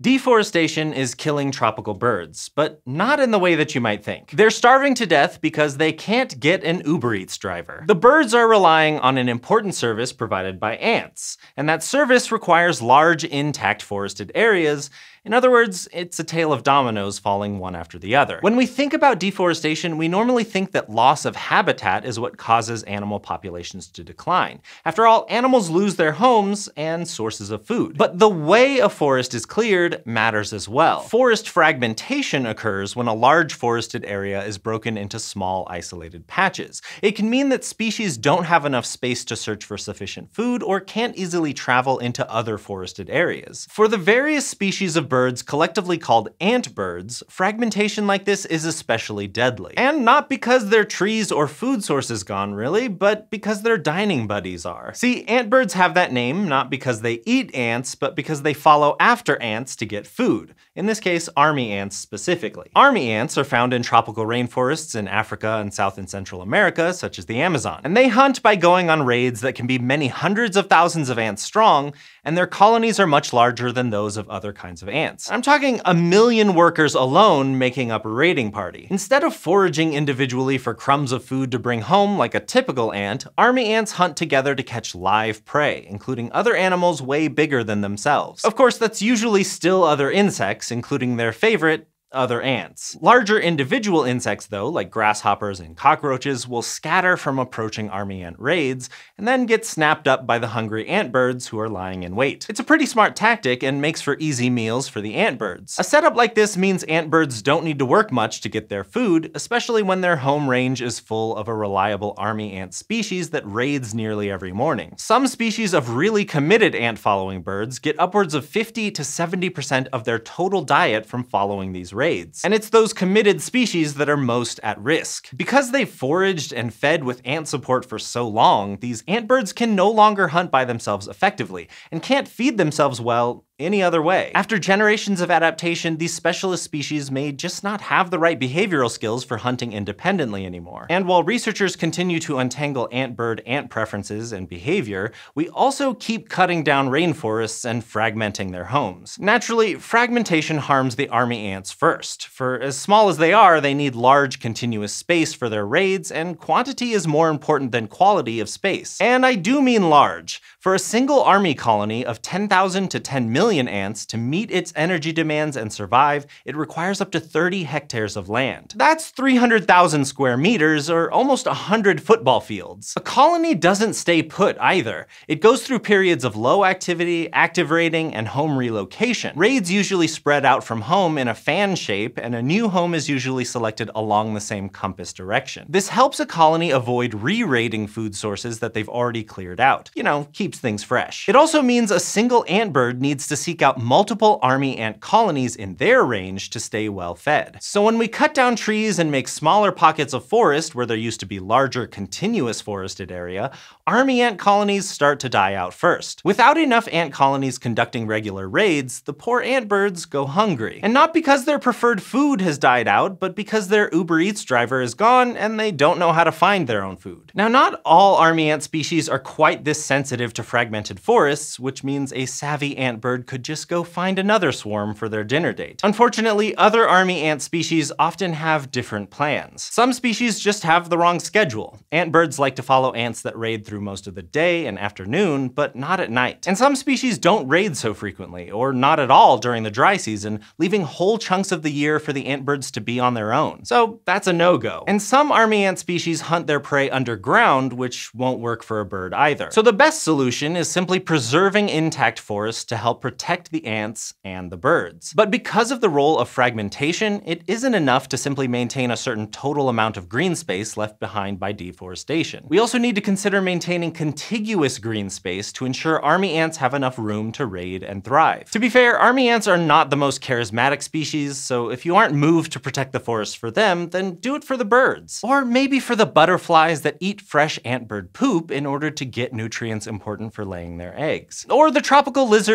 Deforestation is killing tropical birds, but not in the way that you might think. They're starving to death because they can't get an Uber Eats driver. The birds are relying on an important service provided by ants, and that service requires large, intact forested areas. In other words, it's a tale of dominoes falling one after the other. When we think about deforestation, we normally think that loss of habitat is what causes animal populations to decline. After all, animals lose their homes and sources of food. But the way a forest is cleared matters as well. Forest fragmentation occurs when a large forested area is broken into small, isolated patches. It can mean that species don't have enough space to search for sufficient food or can't easily travel into other forested areas. For the various species of birds collectively called antbirds, fragmentation like this is especially deadly. And not because their trees or food sources gone really, but because their dining buddies are. See, antbirds have that name not because they eat ants, but because they follow after ants to get food. In this case, army ants specifically. Army ants are found in tropical rainforests in Africa and South and Central America, such as the Amazon. And they hunt by going on raids that can be many hundreds of thousands of ants strong, and their colonies are much larger than those of other kinds of ants. I'm talking 1 million workers alone making up a raiding party. Instead of foraging individually for crumbs of food to bring home like a typical ant, army ants hunt together to catch live prey, including other animals way bigger than themselves. Of course, that's usually still other insects, including their favorite, other ants. Larger individual insects though, like grasshoppers and cockroaches, will scatter from approaching army ant raids and then get snapped up by the hungry antbirds who are lying in wait. It's a pretty smart tactic and makes for easy meals for the antbirds. A setup like this means antbirds don't need to work much to get their food, especially when their home range is full of a reliable army ant species that raids nearly every morning. Some species of really committed ant-following birds get upwards of 50 to 70% of their total diet from following these raids. And it's those committed species that are most at risk. Because they've foraged and fed with ant support for so long, these antbirds can no longer hunt by themselves effectively, and can't feed themselves well any other way. After generations of adaptation, these specialist species may just not have the right behavioral skills for hunting independently anymore. And while researchers continue to untangle antbird-ant preferences and behavior, we also keep cutting down rainforests and fragmenting their homes. Naturally, fragmentation harms the army ants first. For as small as they are, they need large continuous space for their raids, and quantity is more important than quality of space. And I do mean large. For a single army colony of 10,000 to 10 million ants to meet its energy demands and survive, it requires up to 30 hectares of land. That's 300,000 square meters, or almost 100 football fields. A colony doesn't stay put either. It goes through periods of low activity, active raiding, and home relocation. Raids usually spread out from home in a fan shape, and a new home is usually selected along the same compass direction. This helps a colony avoid re-raiding food sources that they've already cleared out. You know, keeps things fresh. It also means a single antbird needs to seek out multiple army ant colonies in their range to stay well fed. So when we cut down trees and make smaller pockets of forest where there used to be larger continuous forested area, army ant colonies start to die out first. Without enough ant colonies conducting regular raids, the poor antbirds go hungry. And not because their preferred food has died out, but because their Uber Eats driver is gone and they don't know how to find their own food. Now, not all army ant species are quite this sensitive to fragmented forests, which means a savvy antbird could just go find another swarm for their dinner date. Unfortunately, other army ant species often have different plans. Some species just have the wrong schedule. Antbirds like to follow ants that raid through most of the day and afternoon, but not at night. And some species don't raid so frequently, or not at all during the dry season, leaving whole chunks of the year for the antbirds to be on their own. So that's a no-go. And some army ant species hunt their prey underground, which won't work for a bird either. So the best solution is simply preserving intact forests to help protect the ants and the birds. But because of the role of fragmentation, it isn't enough to simply maintain a certain total amount of green space left behind by deforestation. We also need to consider maintaining contiguous green space to ensure army ants have enough room to raid and thrive. To be fair, army ants are not the most charismatic species, so if you aren't moved to protect the forest for them, then do it for the birds. Or maybe for the butterflies that eat fresh antbird poop in order to get nutrients important for laying their eggs. Or the tropical lizards and frogs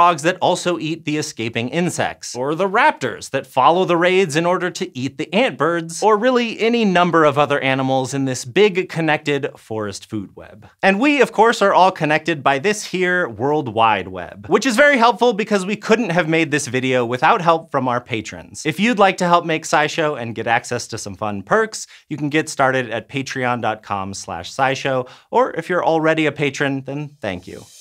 frogs that also eat the escaping insects, or the raptors that follow the raids in order to eat the antbirds, or really any number of other animals in this big connected forest food web. And we, of course, are all connected by this here World Wide Web, which is very helpful because we couldn't have made this video without help from our patrons. If you'd like to help make SciShow and get access to some fun perks, you can get started at patreon.com/SciShow, or if you're already a patron, then thank you.